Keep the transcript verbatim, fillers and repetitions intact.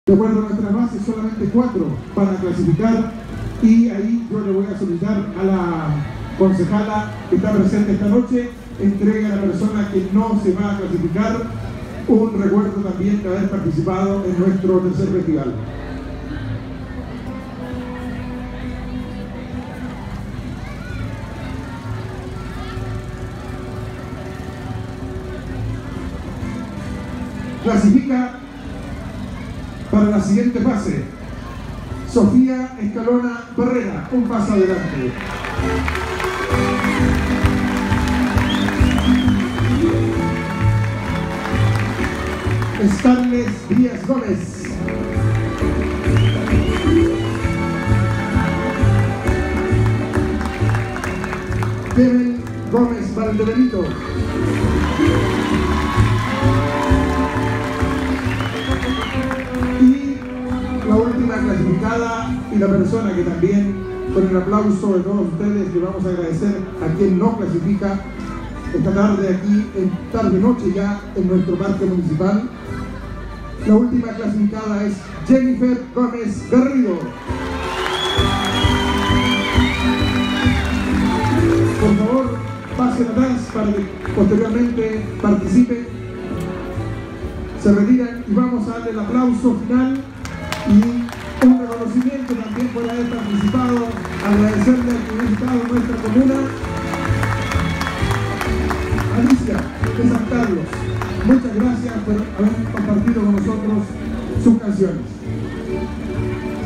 De acuerdo a nuestras bases, solamente cuatro van a clasificar, y ahí yo le voy a solicitar a la concejala que está presente esta noche, entregue a la persona que no se va a clasificar un recuerdo también de haber participado en nuestro tercer festival. Clasifica para la siguiente fase Sofía Escalona Barrera, un paso adelante. Scarlett Díaz Gómez. Kevin Gómez Valdebenito. La última clasificada y la persona que también, con el aplauso de todos ustedes, le vamos a agradecer a quien no clasifica esta tarde aquí, en tarde-noche ya, en nuestro parque municipal. La última clasificada es Jennifer Gómez Garrido. Por favor, pasen atrás para que posteriormente participen. Se retiran y vamos a darle el aplauso final y un reconocimiento también por haber participado, agradecerle al que ha visitado nuestra comuna, Alicia de San Carlos. Muchas gracias por haber compartido con nosotros sus canciones.